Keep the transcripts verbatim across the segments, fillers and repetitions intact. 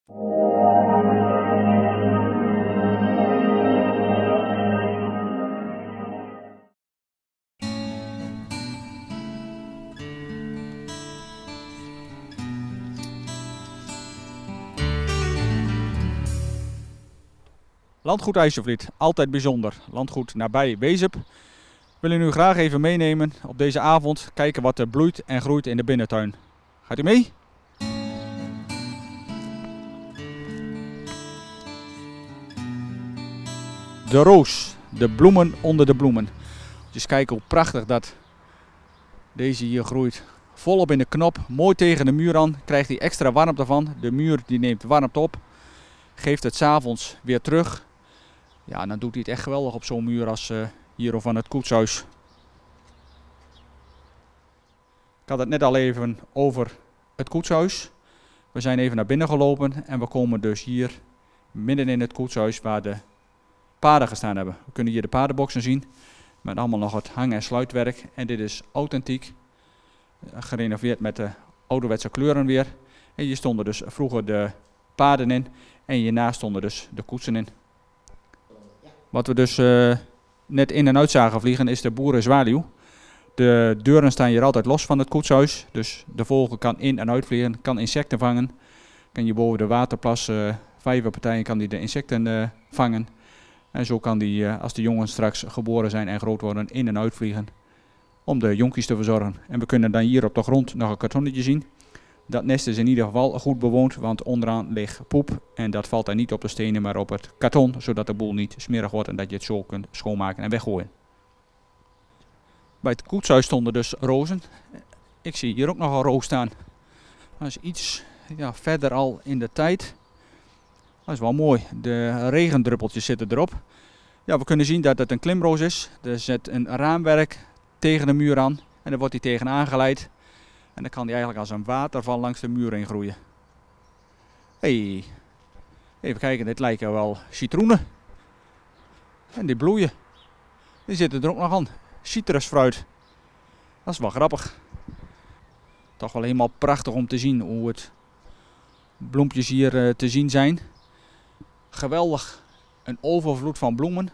Landgoed IJsselvliet, altijd bijzonder. Landgoed nabij Wezep. We willen u graag even meenemen op deze avond, kijken wat er bloeit en groeit in de binnentuin. Gaat u mee? De roos, de bloemen onder de bloemen. Dus kijken hoe prachtig dat deze hier groeit. Volop in de knop, mooi tegen de muur aan, krijgt hij extra warmte van. De muur die neemt warmte op, geeft het 's avonds weer terug. Ja, en dan doet hij het echt geweldig op zo'n muur als uh, hier van het koetshuis. Ik had het net al even over het koetshuis. We zijn even naar binnen gelopen en we komen dus hier midden in het koetshuis waar de paarden gestaan hebben. We kunnen hier de paardenboxen zien met allemaal nog het hang- en sluitwerk. En dit is authentiek, gerenoveerd met de ouderwetse kleuren weer. En hier stonden dus vroeger de paarden in en hiernaast stonden dus de koetsen in. Wat we dus uh, net in en uit zagen vliegen is de boerenzwaluw. De deuren staan hier altijd los van het koetshuis, dus de vogel kan in en uit vliegen, kan insecten vangen. Kan hier boven de waterplas, uh, vijverpartijen, kan die de insecten uh, vangen. En zo kan die, uh, als de jongen straks geboren zijn en groot worden, in en uit vliegen om de jonkies te verzorgen. En we kunnen dan hier op de grond nog een kartonnetje zien. Dat nest is in ieder geval goed bewoond, want onderaan ligt poep en dat valt dan niet op de stenen, maar op het karton, zodat de boel niet smerig wordt en dat je het zo kunt schoonmaken en weggooien. Bij het koetshuis stonden dus rozen. Ik zie hier ook nog een roos staan. Dat is iets ja, verder al in de tijd. Dat is wel mooi. De regendruppeltjes zitten erop. Ja, we kunnen zien dat het een klimroos is. Er zit een raamwerk tegen de muur aan en dan wordt die tegenaan geleid. En dan kan die eigenlijk als een waterval langs de muur heen groeien. Hey. Even kijken, dit lijken wel citroenen. En die bloeien. Die zitten er ook nog aan. Citrusfruit. Dat is wel grappig. Toch wel helemaal prachtig om te zien hoe het bloempjes hier uh, te zien zijn. Geweldig. Een overvloed van bloemen.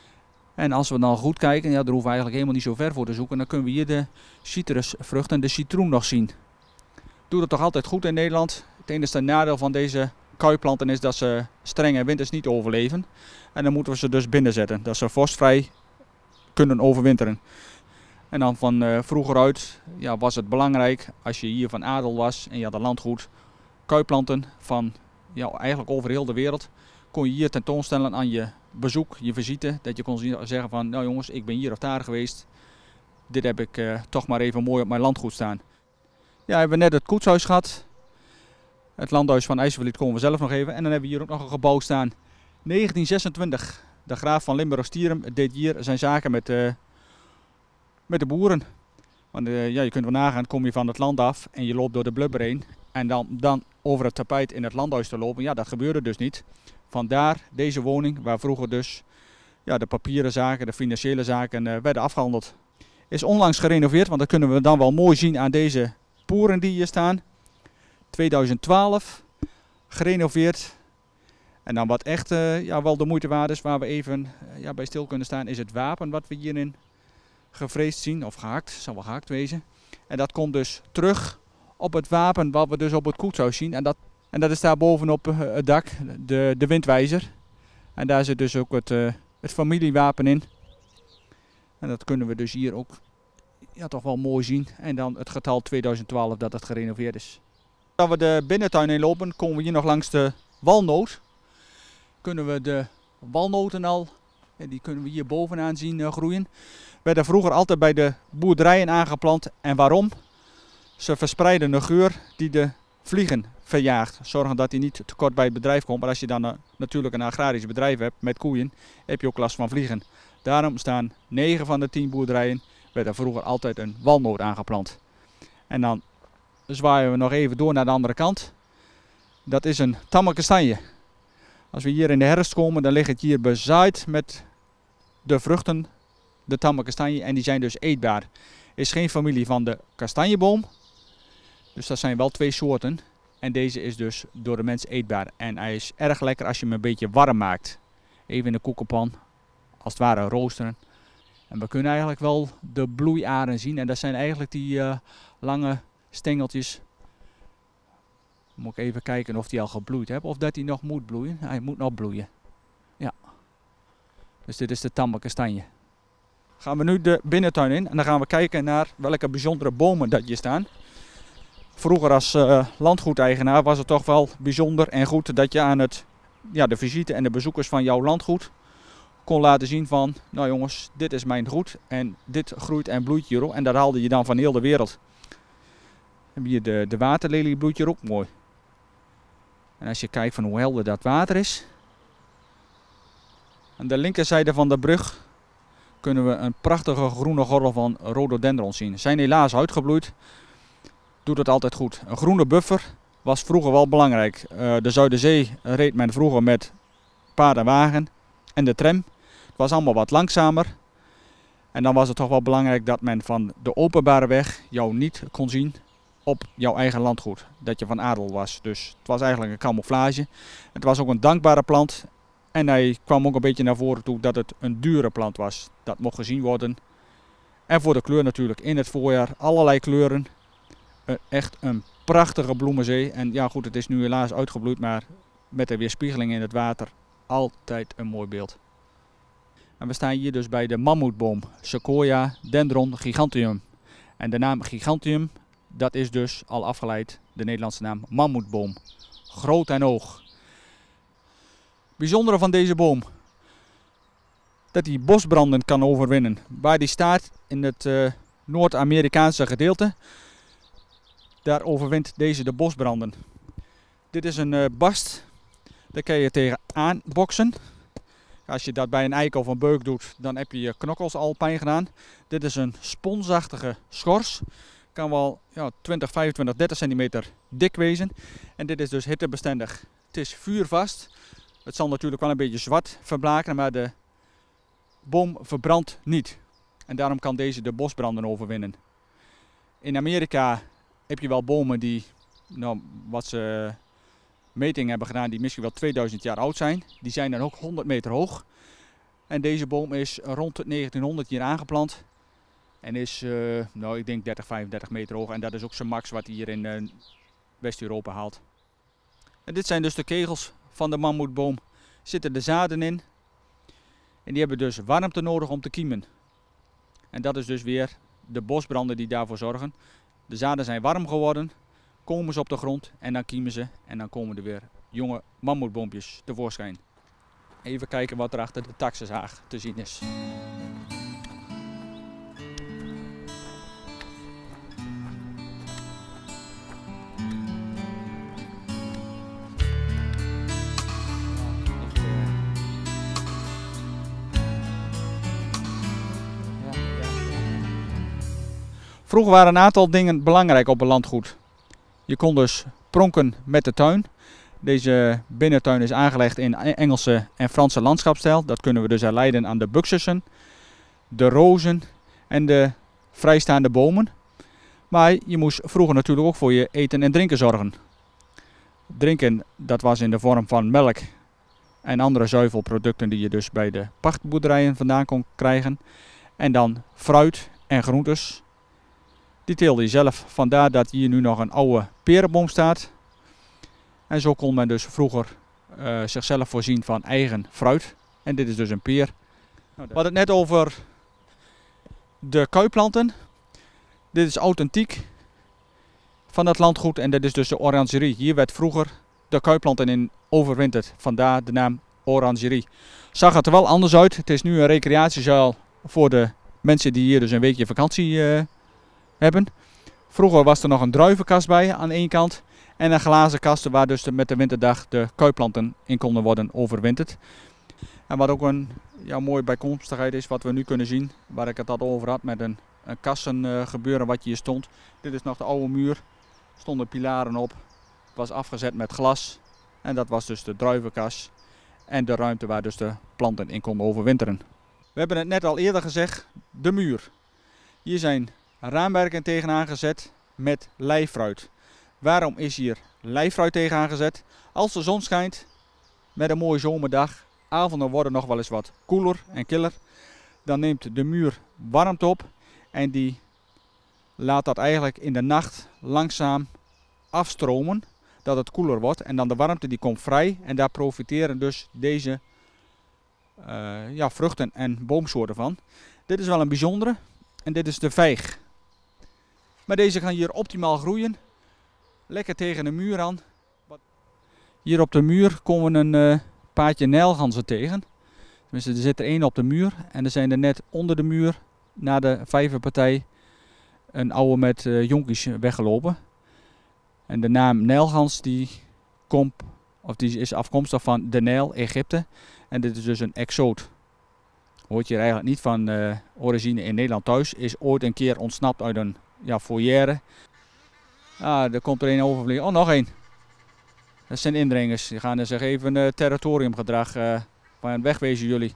En als we dan goed kijken, ja, daar hoeven we eigenlijk helemaal niet zo ver voor te zoeken. Dan kunnen we hier de citrusvruchten, de citroen nog zien. Doet het toch altijd goed in Nederland. Het enige nadeel van deze kuiplanten is dat ze strenge winters niet overleven. En dan moeten we ze dus binnen zetten. Dat ze vorstvrij kunnen overwinteren. En dan van uh, vroeger uit ja, was het belangrijk als je hier van adel was en je had een landgoed. Kuiplanten van ja, eigenlijk over heel de wereld. Kon je hier tentoonstellen aan je bezoek, je visite. Dat je kon zeggen van, nou jongens, ik ben hier of daar geweest. Dit heb ik uh, toch maar even mooi op mijn landgoed staan. Ja, hebben we net het koetshuis gehad. Het landhuis van IJsselvliet komen we zelf nog even. En dan hebben we hier ook nog een gebouw staan. negentien zesentwintig. De graaf van Limburg-Stirum deed hier zijn zaken met, uh, met de boeren. Want uh, ja, je kunt wel nagaan, kom je van het land af en je loopt door de blubber heen. En dan, dan over het tapijt in het landhuis te lopen, ja, dat gebeurde dus niet. Vandaar deze woning waar vroeger dus ja, de papieren zaken, de financiële zaken uh, werden afgehandeld. Is onlangs gerenoveerd, want dat kunnen we dan wel mooi zien aan deze poeren die hier staan. tweeduizend twaalf, gerenoveerd. En dan wat echt uh, ja, wel de moeite waard is, waar we even uh, ja, bij stil kunnen staan, is het wapen wat we hierin gevreesd zien, of gehakt, zal wel gehakt wezen. En dat komt dus terug op het wapen wat we dus op het koetshuis zien. En dat, en dat is daar bovenop uh, het dak, de, de windwijzer. En daar zit dus ook het, uh, het familiewapen in. En dat kunnen we dus hier ook ja, toch wel mooi zien. En dan het getal tweeduizend twaalf dat het gerenoveerd is. Als we de binnentuin in lopen, komen we hier nog langs de walnoot. Kunnen we de walnoten al, die kunnen we hier bovenaan zien uh, groeien. Werden vroeger altijd bij de boerderijen aangeplant. En waarom? Ze verspreiden een geur die de vliegen verjaagt. Zorgen dat die niet te kort bij het bedrijf komt. Maar als je dan uh, natuurlijk een agrarisch bedrijf hebt met koeien, heb je ook last van vliegen. Daarom staan negen van de tien boerderijen, werd er vroeger altijd een walnoot aangeplant. En dan zwaaien we nog even door naar de andere kant. Dat is een tamme kastanje. Als we hier in de herfst komen, dan ligt het hier bezaaid met de vruchten, de tamme kastanje, en die zijn dus eetbaar. Is geen familie van de kastanjeboom, dus dat zijn wel twee soorten. En deze is dus door de mens eetbaar. En hij is erg lekker als je hem een beetje warm maakt. Even in de koekenpan, als het ware roosteren. En we kunnen eigenlijk wel de bloeiaren zien. En dat zijn eigenlijk die uh, lange stengeltjes. Moet ik even kijken of die al gebloeid heeft of dat hij nog moet bloeien. Hij moet nog bloeien. Ja. Dus dit is de tamme kastanje. Gaan we nu de binnentuin in en dan gaan we kijken naar welke bijzondere bomen dat hier staan. Vroeger als uh, landgoedeigenaar was het toch wel bijzonder en goed dat je aan het, ja, de visite en de bezoekers van jouw landgoed kon laten zien van, nou jongens, dit is mijn goed en dit groeit en bloeit hier ook. En dat haalde je dan van heel de wereld. En hier de, de waterlelie bloeit hier ook mooi. En als je kijkt van hoe helder dat water is. Aan de linkerzijde van de brug kunnen we een prachtige groene gordel van rhododendrons zien. Ze zijn helaas uitgebloeid. Doet het altijd goed. Een groene buffer was vroeger wel belangrijk. Uh, de Zuiderzee reed men vroeger met paard en wagen en de tram. Het was allemaal wat langzamer. En dan was het toch wel belangrijk dat men van de openbare weg jou niet kon zien op jouw eigen landgoed. Dat je van adel was. Dus het was eigenlijk een camouflage. Het was ook een dankbare plant. En hij kwam ook een beetje naar voren toe dat het een dure plant was. Dat mocht gezien worden. En voor de kleur natuurlijk in het voorjaar allerlei kleuren. Echt een prachtige bloemenzee. En ja goed, het is nu helaas uitgebloeid, maar met de weerspiegeling in het water altijd een mooi beeld. En we staan hier dus bij de mammoetboom, Sequoia dendron giganteum. En de naam giganteum, dat is dus al afgeleid de Nederlandse naam mammoetboom. Groot en hoog. Bijzondere van deze boom, dat hij bosbranden kan overwinnen. Waar die staat in het uh, Noord-Amerikaanse gedeelte, daar overwint deze de bosbranden. Dit is een uh, bast, daar kan je tegen aanboksen. Als je dat bij een eik of een beuk doet, dan heb je je knokkels al pijn gedaan. Dit is een sponsachtige schors. Kan wel ja, twintig, vijfentwintig, dertig centimeter dik wezen. En dit is dus hittebestendig. Het is vuurvast. Het zal natuurlijk wel een beetje zwart verblaken, maar de boom verbrandt niet. En daarom kan deze de bosbranden overwinnen. In Amerika heb je wel bomen die, nou, wat ze metingen hebben gedaan, die misschien wel tweeduizend jaar oud zijn. Die zijn dan ook honderd meter hoog. En deze boom is rond het negentienhonderd hier aangeplant. En is, uh, nou, ik denk dertig, vijfendertig meter hoog. En dat is ook zijn max wat hij hier in uh, West-Europa haalt. En dit zijn dus de kegels van de mammoetboom. Er zitten de zaden in. En die hebben dus warmte nodig om te kiemen. En dat is dus weer de bosbranden die daarvoor zorgen. De zaden zijn warm geworden, komen ze op de grond en dan kiemen ze. En dan komen er weer jonge mammoetboompjes tevoorschijn. Even kijken wat er achter de taxishaag te zien is. Vroeger waren een aantal dingen belangrijk op een landgoed. Je kon dus pronken met de tuin. Deze binnentuin is aangelegd in Engelse en Franse landschapsstijl. Dat kunnen we dus herleiden aan de buxussen, de rozen en de vrijstaande bomen. Maar je moest vroeger natuurlijk ook voor je eten en drinken zorgen. Drinken, dat was in de vorm van melk en andere zuivelproducten die je dus bij de pachtboerderijen vandaan kon krijgen. En dan fruit en groentes. Die teelde je zelf, vandaar dat hier nu nog een oude perenboom staat. En zo kon men dus vroeger uh, zichzelf voorzien van eigen fruit. En dit is dus een peer. We hadden het net over de kuiplanten. Dit is authentiek van dat landgoed en dit is dus de orangerie. Hier werd vroeger de kuiplanten in overwinterd, vandaar de naam orangerie. Zag het er wel anders uit. Het is nu een recreatiezuil voor de mensen die hier dus een weekje vakantie uh, hebben. Vroeger was er nog een druivenkast bij aan één kant en een glazen kast waar dus de, met de winterdag de kuiplanten in konden worden overwinterd. En wat ook een ja, mooie bijkomstigheid is, wat we nu kunnen zien, waar ik het al over had met een, een kassengebeuren uh, wat hier stond. Dit is nog de oude muur, er stonden pilaren op, het was afgezet met glas en dat was dus de druivenkas en de ruimte waar dus de planten in konden overwinteren. We hebben het net al eerder gezegd, de muur. Hier zijn raamwerken tegenaan gezet met leifruit. Waarom is hier lijfruit tegen aangezet? Als de zon schijnt, met een mooie zomerdag, avonden worden nog wel eens wat koeler en killer. Dan neemt de muur warmte op en die laat dat eigenlijk in de nacht langzaam afstromen, dat het koeler wordt. En dan de warmte die komt vrij en daar profiteren dus deze uh, ja, vruchten en boomsoorten van. Dit is wel een bijzondere en dit is de vijg. Maar deze kan hier optimaal groeien, lekker tegen de muur aan. Hier op de muur komen we een uh, paardje nijlganzen tegen. Tenminste, er zit er één op de muur en er zijn er net onder de muur na de vijverpartij een oude met uh, jonkies weggelopen. En de naam nijlgans die, komt, of die is afkomstig van de Nijl, Egypte. En dit is dus een exoot. Hoort je er eigenlijk niet van uh, origine in Nederland thuis. Is ooit een keer ontsnapt uit een ja, foyer. Ah, er komt er een overvliegen. Oh, nog één. Dat zijn indringers. Die gaan dus even uh, territoriumgedrag uh, van wegwezen jullie.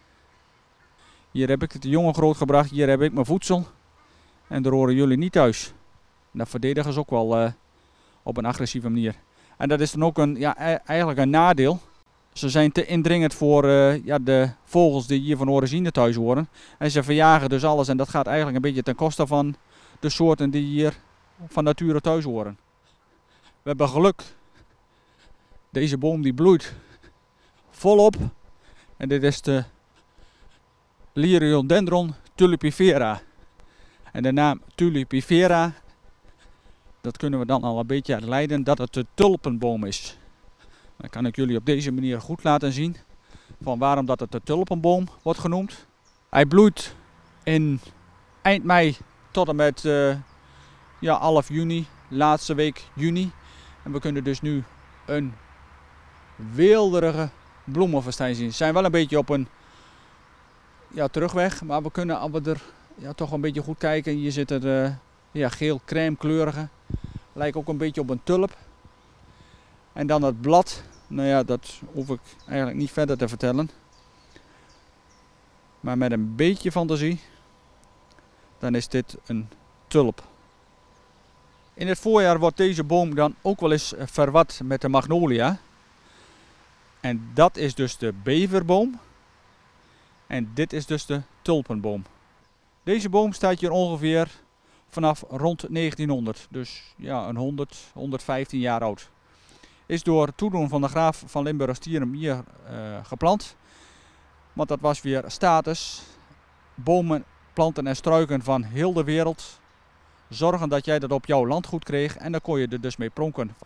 Hier heb ik het de jongen grootgebracht. Hier heb ik mijn voedsel. En daar horen jullie niet thuis. En dat verdedigen ze ook wel uh, op een agressieve manier. En dat is dan ook een, ja, eigenlijk een nadeel. Ze zijn te indringend voor uh, ja, de vogels die hier van origine thuis horen. En ze verjagen dus alles en dat gaat eigenlijk een beetje ten koste van de soorten die hier van nature thuis horen. We hebben geluk. Deze boom die bloeit volop. En dit is de Liriodendron tulipifera. En de naam tulipifera, dat kunnen we dan al een beetje uitleiden dat het de tulpenboom is. Dan kan ik jullie op deze manier goed laten zien van waarom dat het de tulpenboom wordt genoemd. Hij bloeit in eind mei tot en met uh, ja, half juni, laatste week juni. En we kunnen dus nu een weelderige bloemenfestijn zien. Ze zijn wel een beetje op een ja, terugweg, maar we kunnen als we er ja, toch een beetje goed kijken. Hier zit er uh, ja, geel crème kleurige. Lijkt ook een beetje op een tulp. En dan het blad. Nou ja, dat hoef ik eigenlijk niet verder te vertellen. Maar met een beetje fantasie, dan is dit een tulp. In het voorjaar wordt deze boom dan ook wel eens verward met de magnolia. En dat is dus de beverboom. En dit is dus de tulpenboom. Deze boom staat hier ongeveer vanaf rond negentienhonderd. Dus ja, een honderd, honderdvijftien jaar oud. Is door toedoen van de graaf van Limburg-Stirum hier uh, geplant. Want dat was weer status. Bomen, planten en struiken van heel de wereld zorgen dat jij dat op jouw landgoed kreeg. En dan kon je er dus mee pronken.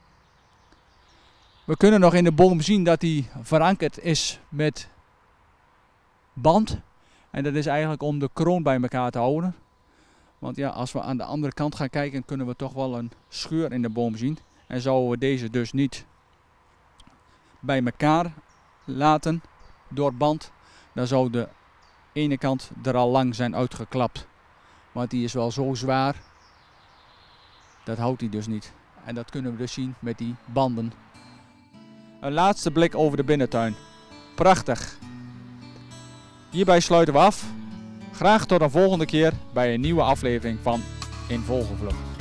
We kunnen nog in de boom zien dat hij verankerd is met band. En dat is eigenlijk om de kroon bij elkaar te houden. Want ja, als we aan de andere kant gaan kijken, kunnen we toch wel een scheur in de boom zien. En zouden we deze dus niet bij elkaar laten door band, dan zou de ene kant er al lang zijn uitgeklapt. Want die is wel zo zwaar, dat houdt hij dus niet. En dat kunnen we dus zien met die banden. Een laatste blik over de binnentuin. Prachtig. Hierbij sluiten we af. Graag tot een volgende keer bij een nieuwe aflevering van In Vogelvlucht.